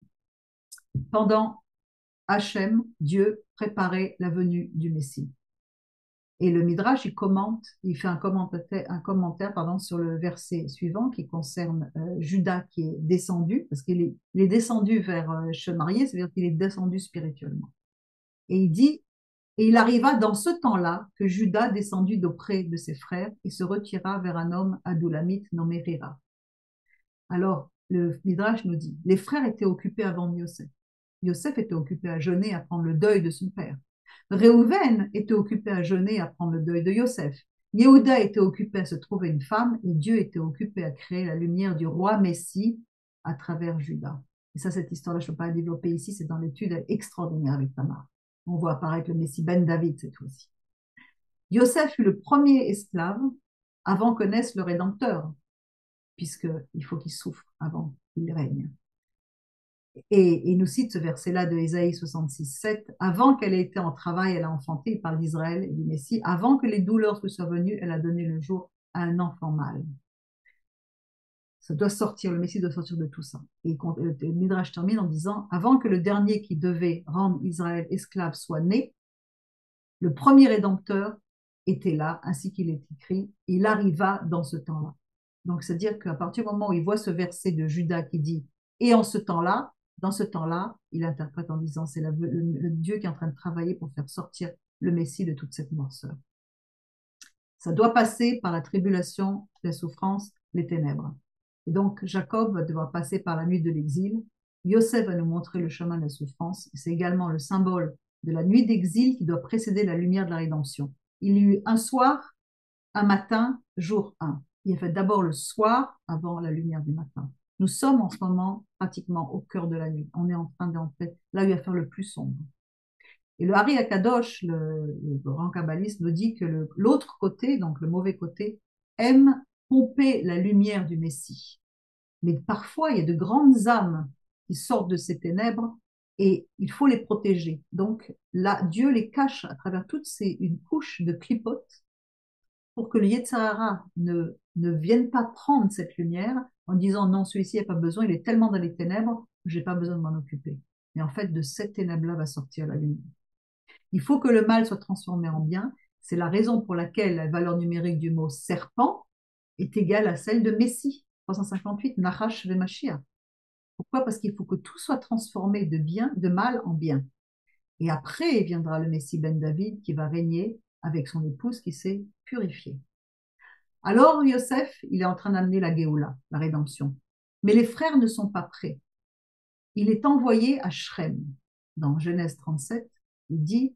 Pendant Hachem, Dieu préparait la venue du Messie. Et le Midrash, il commente, il fait un commentaire, un commentaire pardon, sur le verset suivant qui concerne euh, Judas qui est descendu, parce qu'il est, il est descendu vers euh, se marier, c'est-à-dire qu'il est descendu spirituellement. Et il dit, et il arriva dans ce temps-là que Judas descendit d'auprès de ses frères et se retira vers un homme adoulamite nommé Rira. Alors, le Midrash nous dit, les frères étaient occupés avant Yosef. Yosef était occupé à jeûner, à prendre le deuil de son père. Réhouven était occupé à jeûner, à prendre le deuil de Yosef. Yehuda était occupé à se trouver une femme et Dieu était occupé à créer la lumière du roi Messie à travers Judas. Et ça, cette histoire-là, je ne peux pas la développer ici, c'est dans l'étude extraordinaire avec Tamar. On voit apparaître le Messie Ben David cette fois-ci. Yosef fut le premier esclave avant que naisse le Rédempteur, puisqu'il faut qu'il souffre avant qu'il règne. Et il nous cite ce verset-là de Ésaïe soixante-six, sept. Avant qu'elle ait été en travail, elle a enfanté, il parle d'Israël et du Messie. Avant que les douleurs soient venues, elle a donné le jour à un enfant mâle. Ça doit sortir, le Messie doit sortir de tout ça. Et le Midrash termine en disant, avant que le dernier qui devait rendre Israël esclave soit né, le premier rédempteur était là, ainsi qu'il est écrit, il arriva dans ce temps-là. Donc, c'est-à-dire qu'à partir du moment où il voit ce verset de Judas qui dit, et en ce temps-là, dans ce temps-là, il interprète en disant, c'est le, le Dieu qui est en train de travailler pour faire sortir le Messie de toute cette noirceur. Ça doit passer par la tribulation, la souffrance, les ténèbres. Et donc, Jacob va devoir passer par la nuit de l'exil. Yosef va nous montrer le chemin de la souffrance. C'est également le symbole de la nuit d'exil qui doit précéder la lumière de la rédemption. Il y eut un soir, un matin, jour un. Il a fait d'abord le soir avant la lumière du matin. Nous sommes en ce moment pratiquement au cœur de la nuit. On est en train d'entrer là où il va faire le plus sombre. Et le Hari Akadosh, le, le grand kabbaliste, nous dit que l'autre côté, donc le mauvais côté, aime pomper la lumière du Messie. Mais parfois, il y a de grandes âmes qui sortent de ces ténèbres et il faut les protéger. Donc là, Dieu les cache à travers toute ces, une couche de clipotes pour que le Yetzer Hara ne, ne vienne pas prendre cette lumière en disant non, celui-ci n'a pas besoin, il est tellement dans les ténèbres que je n'ai pas besoin de m'en occuper. Mais en fait, de cette ténèbre-là va sortir la lumière. Il faut que le mal soit transformé en bien. C'est la raison pour laquelle la valeur numérique du mot serpent est égale à celle de Messie, trois cent cinquante-huit, Nachash Vemashia. Pourquoi? Parce qu'il faut que tout soit transformé de bien, de mal en bien. Et après viendra le Messie Ben David qui va régner avec son épouse qui s'est purifiée. Alors Yosef, il est en train d'amener la Géoula, la rédemption. Mais les frères ne sont pas prêts. Il est envoyé à Shrem. Dans Genèse trente-sept, il dit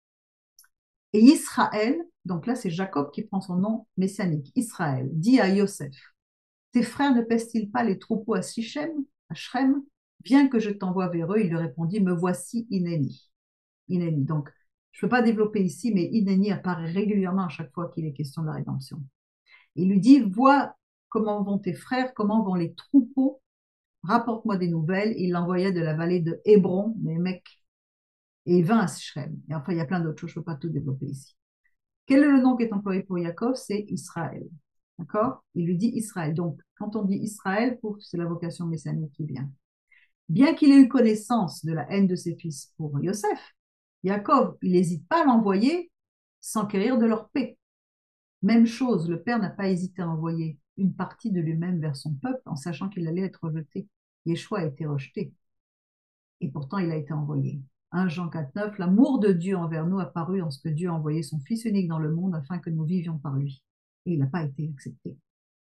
et Israël, donc là c'est Jacob qui prend son nom messianique, Israël, dit à Yosef, tes frères ne pèsent-ils pas les troupeaux à Sichem, à Shrem? Viens que je t'envoie vers eux. Il lui répondit, me voici Inéni. Inéni. Donc, je ne peux pas développer ici, mais Inéni apparaît régulièrement à chaque fois qu'il est question de la rédemption. Il lui dit, vois comment vont tes frères, comment vont les troupeaux, rapporte-moi des nouvelles. Il l'envoyait de la vallée de Hébron, mais mec, et il vint à Sichem. Et enfin, il y a plein d'autres choses, je ne peux pas tout développer ici. Quel est le nom qui est employé pour Yaakov? C'est Israël. D'accord? Il lui dit Israël. Donc, quand on dit Israël, c'est la vocation messianique qui vient. Bien qu'il ait eu connaissance de la haine de ses fils pour Yosef, Yaakov, il n'hésite pas à l'envoyer sans quérir de leur paix. Même chose, le père n'a pas hésité à envoyer une partie de lui-même vers son peuple en sachant qu'il allait être rejeté. Yeshua a été rejeté. Et pourtant, il a été envoyé. un Jean quatre neuf, l'amour de Dieu envers nous a paru en ce que Dieu a envoyé son Fils unique dans le monde afin que nous vivions par lui. Et il n'a pas été accepté.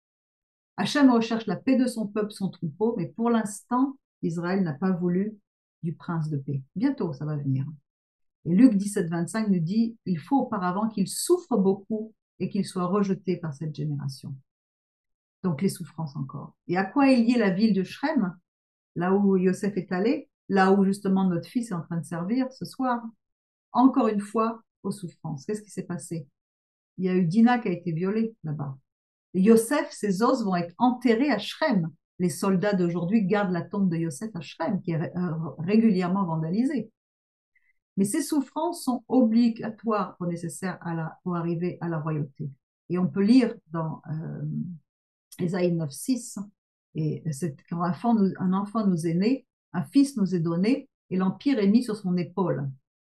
Hachem recherche la paix de son peuple, son troupeau, mais pour l'instant, Israël n'a pas voulu du prince de paix. Bientôt, ça va venir. Et Luc dix-sept, vingt-cinq nous dit, il faut auparavant qu'il souffre beaucoup et qu'il soit rejeté par cette génération. Donc les souffrances encore. Et à quoi est liée la ville de Shrem, là où Yosef est allé, là où justement notre fils est en train de servir ce soir? Encore une fois, aux souffrances. Qu'est-ce qui s'est passé? Il y a eu Dina qui a été violée là-bas. Yosef, ses os vont être enterrés à Shrem. Les soldats d'aujourd'hui gardent la tombe de Yosef à Shrem, qui est régulièrement vandalisée. Mais ces souffrances sont obligatoires pour, nécessaires à la, pour arriver à la royauté. Et on peut lire dans euh, Ésaïe neuf, six, et c'est quand un enfant, nous, un enfant nous est né, un fils nous est donné, et l'empire est mis sur son épaule.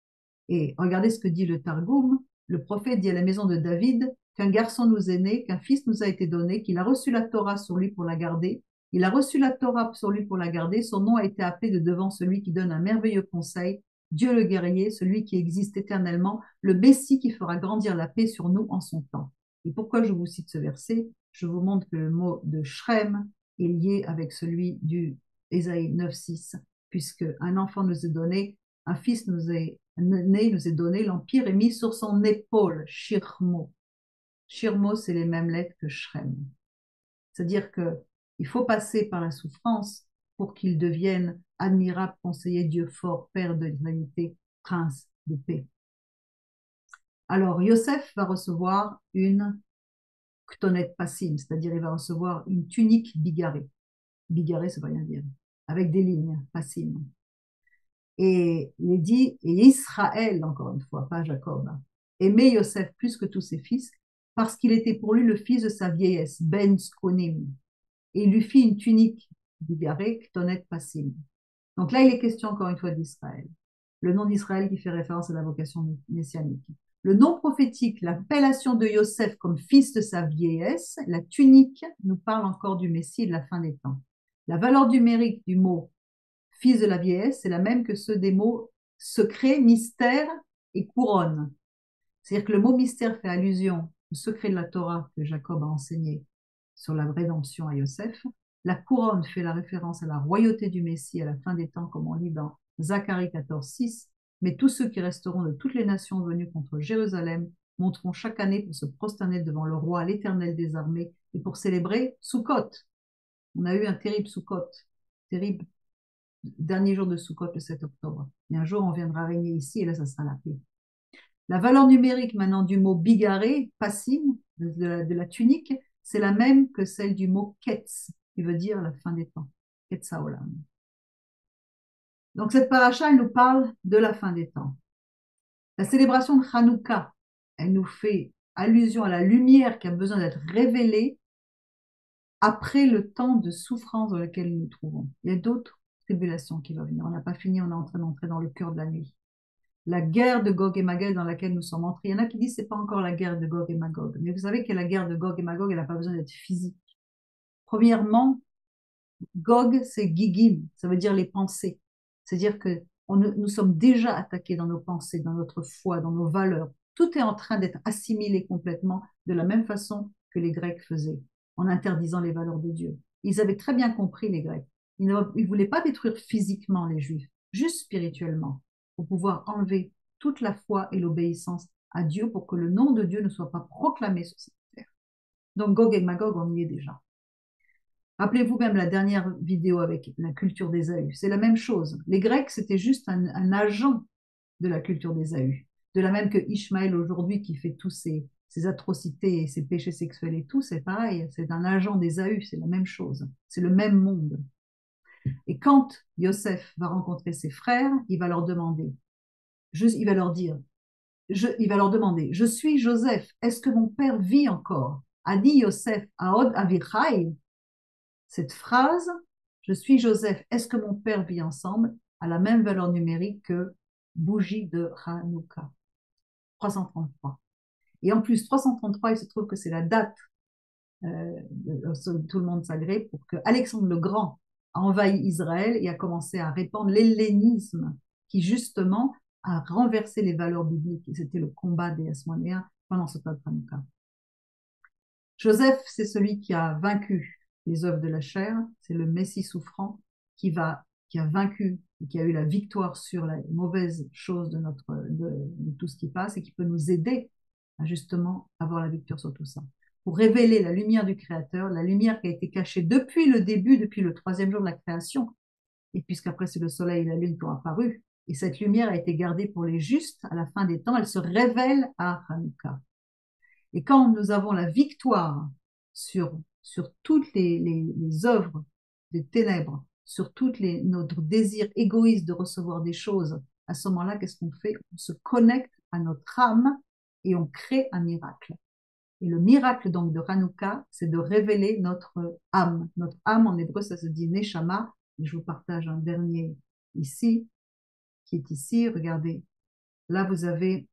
Et regardez ce que dit le Targum. Le prophète dit à la maison de David qu'un garçon nous est né, qu'un fils nous a été donné, qu'il a reçu la Torah sur lui pour la garder. Il a reçu la Torah sur lui pour la garder. Son nom a été appelé de devant celui qui donne un merveilleux conseil, Dieu le guerrier, celui qui existe éternellement, le Messie qui fera grandir la paix sur nous en son temps. Et pourquoi je vous cite ce verset? Je vous montre que le mot de Shrem est lié avec celui du Ésaïe neuf, six, puisque un enfant nous est donné, un fils nous est né, nous est donné, l'empire est mis sur son épaule, Shirmo. Shirmo, c'est les mêmes lettres que Shrem. C'est-à-dire qu'il faut passer par la souffrance pour qu'il devienne admirable, conseiller, Dieu fort, Père de l'humanité, Prince de paix. Alors, Yosef va recevoir une Ktonet Passim, c'est-à-dire il va recevoir une tunique bigarrée. Bigarrée, ça ne veut rien dire. Avec des lignes, Passim. Et il dit, et Israël, encore une fois, pas Jacob, aimait Yosef plus que tous ses fils, parce qu'il était pour lui le fils de sa vieillesse, Ben Skonim. Et il lui fit une tunique bigarrée, Ktonet Passim. Donc là, il est question encore une fois d'Israël. Le nom d'Israël qui fait référence à la vocation messianique. Le nom prophétique, l'appellation de Yosef comme fils de sa vieillesse, la tunique nous parle encore du Messie et de la fin des temps. La valeur numérique du mot fils de la vieillesse, c'est la même que ceux des mots secret, mystère et couronne. C'est-à-dire que le mot mystère fait allusion au secret de la Torah que Jacob a enseigné sur la rédemption à Yosef. La couronne fait la référence à la royauté du Messie à la fin des temps, comme on lit dans Zacharie quatorze, six. Mais tous ceux qui resteront de toutes les nations venues contre Jérusalem monteront chaque année pour se prosterner devant le roi, l'Éternel des armées, et pour célébrer Sukkot. On a eu un terrible Sukkot, terrible dernier jour de Sukkot, le sept octobre. Et un jour, on viendra régner ici, et là, ça sera la paix. La valeur numérique maintenant du mot bigaré, passim, de la, de la tunique, c'est la même que celle du mot ketz, qui veut dire la fin des temps. Ketz haolam. Donc cette paracha, elle nous parle de la fin des temps. La célébration de Hanouka, elle nous fait allusion à la lumière qui a besoin d'être révélée après le temps de souffrance dans lequel nous nous trouvons. Il y a d'autres tribulations qui vont venir. On n'a pas fini, on est en train d'entrer dans le cœur de la nuit. La guerre de Gog et Magog dans laquelle nous sommes entrés. Il y en a qui disent que ce n'est pas encore la guerre de Gog et Magog. Mais vous savez que la guerre de Gog et Magog, elle n'a pas besoin d'être physique. Premièrement, Gog, c'est Gigim, ça veut dire les pensées. C'est-à-dire que on, nous sommes déjà attaqués dans nos pensées, dans notre foi, dans nos valeurs. Tout est en train d'être assimilé complètement de la même façon que les Grecs faisaient, en interdisant les valeurs de Dieu. Ils avaient très bien compris, les Grecs. Ils ne voulaient pas détruire physiquement les Juifs, juste spirituellement, pour pouvoir enlever toute la foi et l'obéissance à Dieu pour que le nom de Dieu ne soit pas proclamé sur cette terre. Donc Gog et Magog, on y est déjà. Rappelez-vous même la dernière vidéo avec la culture d'Ésaü. C'est la même chose. Les Grecs, c'était juste un, un agent de la culture d'Ésaü. De la même que Ishmaël aujourd'hui qui fait tous ces, ces atrocités et ces péchés sexuels et tout, c'est pareil. C'est un agent d'Ésaü, c'est la même chose. C'est le même monde. Et quand Yosef va rencontrer ses frères, il va leur demander, je, il va leur dire, je, il va leur demander, je suis Joseph, est-ce que mon père vit encore? A dit Yosef, Aod Avichai. Cette phrase, je suis Joseph, est-ce que mon père vit ensemble, a la même valeur numérique que bougie de Hanouka, trois cent trente-trois. Et en plus, trois cent trente-trois, il se trouve que c'est la date, euh, tout le monde s'agrée, pour que Alexandre le Grand a envahi Israël et a commencé à répandre l'hellénisme, qui justement a renversé les valeurs bibliques. Et c'était le combat des Hasmonéens pendant ce temps de Hanouka. Joseph, c'est celui qui a vaincu les œuvres de la chair, c'est le Messie souffrant qui va, qui a vaincu et qui a eu la victoire sur la mauvaise chose de notre, de, de tout ce qui passe et qui peut nous aider à justement avoir la victoire sur tout ça. Pour révéler la lumière du Créateur, la lumière qui a été cachée depuis le début, depuis le troisième jour de la création, et puisqu'après c'est le soleil et la lune qui ont apparu, et cette lumière a été gardée pour les justes à la fin des temps, elle se révèle à Hanouka. Et quand nous avons la victoire sur sur toutes les, les, les œuvres des ténèbres, sur toutes les, notre désir égoïste de recevoir des choses, à ce moment-là, qu'est-ce qu'on fait? On se connecte à notre âme et on crée un miracle. Et le miracle donc de Hanouka, c'est de révéler notre âme. Notre âme, en hébreu, ça se dit Neshama. Et je vous partage un dernier ici, qui est ici. Regardez, là vous avez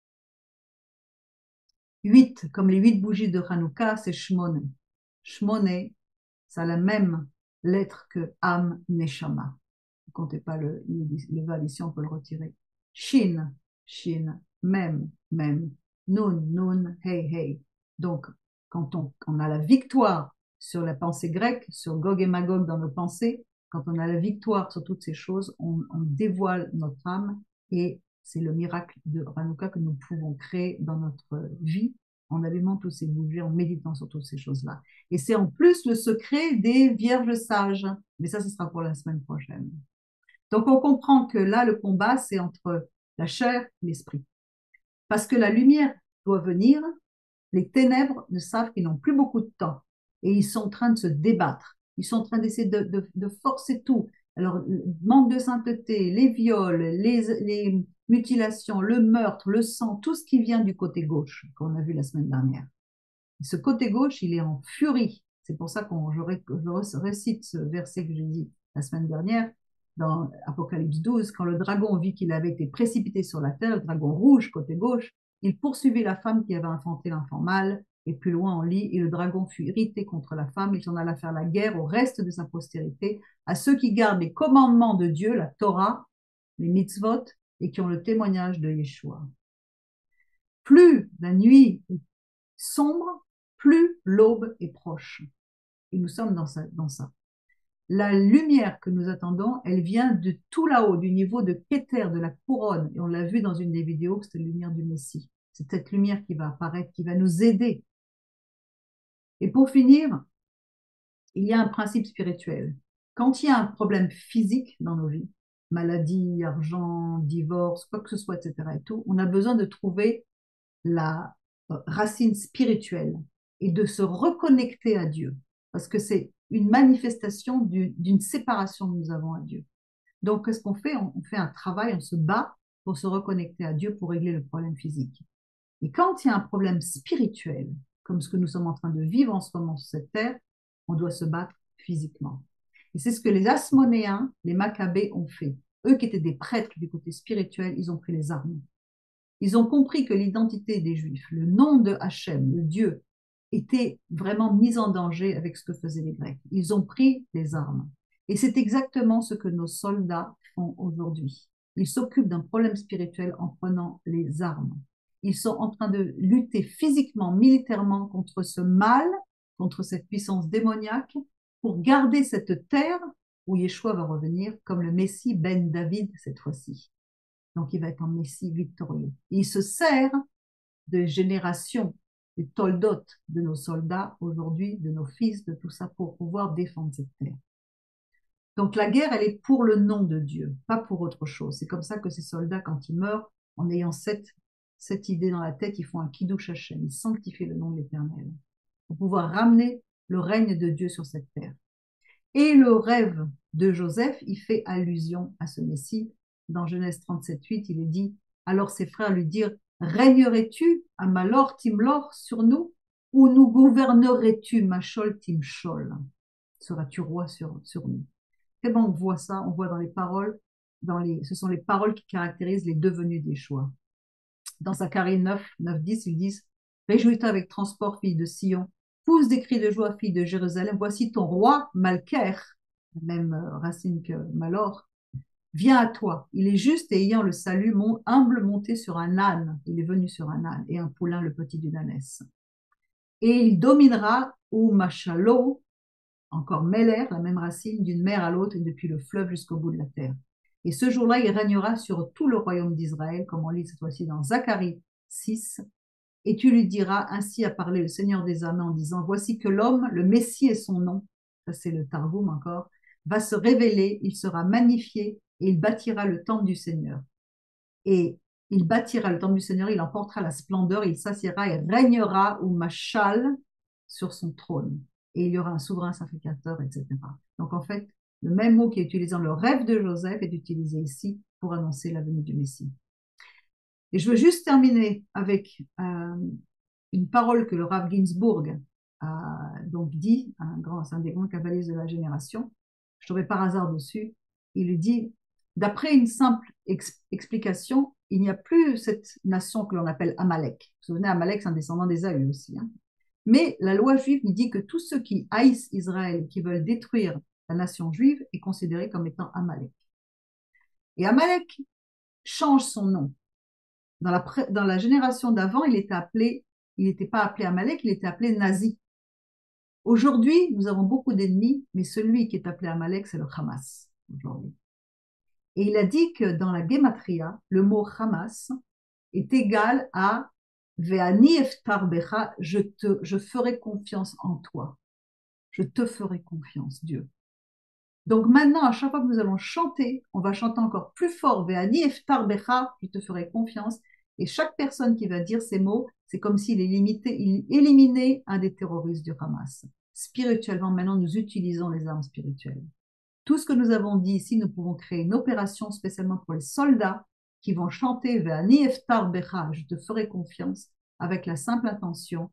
huit, comme les huit bougies de Hanouka, c'est Shmone. Shmone, ça a la même lettre que Am Neshama. Ne comptez pas le, le val ici, on peut le retirer. Shin, Shin, Mem, Mem, Nun, Nun, Hey, Hey. Donc, quand on, on a la victoire sur la pensée grecque, sur Gog et Magog dans nos pensées, quand on a la victoire sur toutes ces choses, on, on dévoile notre âme et c'est le miracle de Hanouka que nous pouvons créer dans notre vie en allumant tous ces bougies, en méditant sur toutes ces choses-là. Et c'est en plus le secret des vierges sages. Mais ça, ce sera pour la semaine prochaine. Donc, on comprend que là, le combat, c'est entre la chair et l'esprit. Parce que la lumière doit venir, les ténèbres ne savent qu'ils n'ont plus beaucoup de temps. Et ils sont en train de se débattre. Ils sont en train d'essayer de, de, de forcer tout. Alors, manque de sainteté, les viols, les, les mutilations, le meurtre, le sang, tout ce qui vient du côté gauche, qu'on a vu la semaine dernière. Et ce côté gauche, il est en furie. C'est pour ça que je récite ce verset que j'ai dit la semaine dernière, dans Apocalypse douze, quand le dragon vit qu'il avait été précipité sur la terre, le dragon rouge, côté gauche, il poursuivit la femme qui avait enfanté l'enfant mâle, et plus loin on lit, et le dragon fut irrité contre la femme, il s'en alla faire la guerre au reste de sa postérité, à ceux qui gardent les commandements de Dieu, la Torah, les mitzvot, et qui ont le témoignage de Yeshua. Plus la nuit est sombre, plus l'aube est proche. Et nous sommes dans ça, dans ça. La lumière que nous attendons, elle vient de tout là-haut, du niveau de Keter, de la couronne. Et on l'a vu dans une des vidéos, que c'était la lumière du Messie. C'est cette lumière qui va apparaître, qui va nous aider. Et pour finir, il y a un principe spirituel. Quand il y a un problème physique dans nos vies, maladie, argent, divorce, quoi que ce soit, et cetera et tout, on a besoin de trouver la racine spirituelle et de se reconnecter à Dieu. Parce que c'est une manifestation d'une séparation que nous avons à Dieu. Donc, qu'est-ce qu'on fait? On fait un travail, on se bat pour se reconnecter à Dieu pour régler le problème physique. Et quand il y a un problème spirituel, comme ce que nous sommes en train de vivre en ce moment sur cette terre, on doit se battre physiquement. Et c'est ce que les Asmonéens, les Maccabées ont fait. Eux qui étaient des prêtres du côté spirituel, ils ont pris les armes. Ils ont compris que l'identité des Juifs, le nom de Hachem, le Dieu, était vraiment mis en danger avec ce que faisaient les Grecs. Ils ont pris les armes. Et c'est exactement ce que nos soldats font aujourd'hui. Ils s'occupent d'un problème spirituel en prenant les armes. Ils sont en train de lutter physiquement, militairement contre ce mal, contre cette puissance démoniaque, pour garder cette terre où Yeshua va revenir comme le Messie Ben David cette fois-ci. Donc il va être un Messie victorieux. Et il se sert de générations, des toldot de nos soldats aujourd'hui, de nos fils, de tout ça pour pouvoir défendre cette terre. Donc la guerre, elle est pour le nom de Dieu, pas pour autre chose. C'est comme ça que ces soldats, quand ils meurent, en ayant cette, cette idée dans la tête, ils font un kiddush Hashem, ils sanctifient le nom de l'Éternel pour pouvoir ramener le règne de Dieu sur cette terre. Et le rêve de Joseph, il fait allusion à ce Messie. Dans Genèse trente-sept, huit, il est dit, alors ses frères lui dirent, régnerais-tu à malor timlor sur nous, ou nous gouvernerais-tu machol timchol? Seras-tu roi sur, sur nous? Et ben on voit ça, on voit dans les paroles, dans les, ce sont les paroles qui caractérisent les devenus des choix. Dans Zacharie neuf, neuf, dix, ils disent, réjouis-toi avec transport, fille de Sion, pousse des cris de joie, fille de Jérusalem, voici ton roi, Malker, même racine que Malor, vient à toi. Il est juste et ayant le salut, mon, humble monté sur un âne. Il est venu sur un âne et un poulain, le petit d'une ânesse. Et il dominera, ou Machalo, encore Meller, la même racine, d'une mer à l'autre et depuis le fleuve jusqu'au bout de la terre. Et ce jour-là, il régnera sur tout le royaume d'Israël, comme on lit cette fois-ci dans Zacharie six. Et tu lui diras, ainsi a parlé le Seigneur des armées en disant, voici que l'homme, le Messie est son nom, ça c'est le Targum encore, va se révéler, il sera magnifié et il bâtira le temple du Seigneur. Et il bâtira le temple du Seigneur, il emportera la splendeur, il s'assiera et régnera ou machal sur son trône. Et il y aura un souverain sacrificateur, et cetera. Donc en fait, le même mot qui est utilisé dans le rêve de Joseph est utilisé ici pour annoncer la venue du Messie. Et je veux juste terminer avec euh, une parole que le Rav Ginsburg a donc dit, un, grand, un des grands kabbalistes de la génération. Je tombais par hasard dessus. Il lui dit, d'après une simple ex explication, il n'y a plus cette nation que l'on appelle Amalek. Vous vous souvenez, Amalek, c'est un descendant d'Ésaü aussi. Hein. Mais la loi juive nous dit que tous ceux qui haïssent Israël, qui veulent détruire la nation juive, est considéré comme étant Amalek. Et Amalek change son nom. Dans la, dans la génération d'avant, il était appelé, il n'était pas appelé Amalek, il était appelé Nazi. Aujourd'hui, nous avons beaucoup d'ennemis, mais celui qui est appelé Amalek, c'est le Hamas aujourd'hui. Et il a dit que dans la Gematria, le mot Hamas est égal à Ve'ani eftar becha, je te, je ferai confiance en toi. Je te ferai confiance, Dieu. Donc maintenant, à chaque fois que nous allons chanter, on va chanter encore plus fort. Ve'ani eftar becha, je te ferai confiance. Et chaque personne qui va dire ces mots, c'est comme s'il il éliminait un des terroristes du Hamas. Spirituellement, maintenant, nous utilisons les armes spirituelles. Tout ce que nous avons dit ici, nous pouvons créer une opération spécialement pour les soldats qui vont chanter Ve'ani eftar becha, je te ferai confiance, avec la simple intention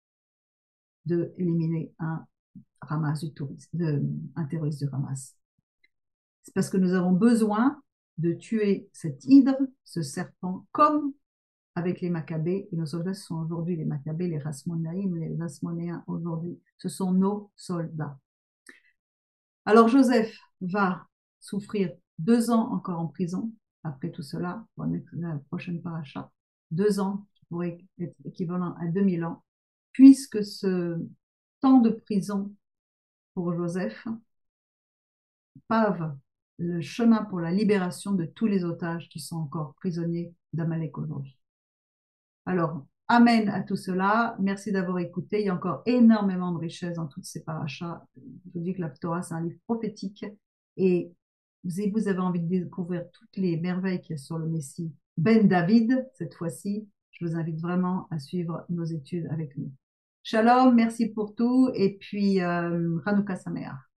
d'éliminer un Hamas du touriste, de, un terroriste du Hamas. C'est parce que nous avons besoin de tuer cette hydre, ce serpent, comme avec les Maccabées, et nos soldats sont aujourd'hui les Maccabées, les Hasmonaïm, les Hasmonéens aujourd'hui, ce sont nos soldats. Alors Joseph va souffrir deux ans encore en prison, après tout cela, pour la prochaine paracha, deux ans qui pourrait être équivalent à deux mille ans, puisque ce temps de prison pour Joseph pave le chemin pour la libération de tous les otages qui sont encore prisonniers d'Amalek aujourd'hui. Alors, amen à tout cela. Merci d'avoir écouté. Il y a encore énormément de richesses dans toutes ces parachas. Je vous dis que la Torah, c'est un livre prophétique. Et si vous avez envie de découvrir toutes les merveilles qu'il y a sur le Messie, Ben David, cette fois-ci, je vous invite vraiment à suivre nos études avec nous. Shalom, merci pour tout. Et puis, euh, Hanouka Sameach.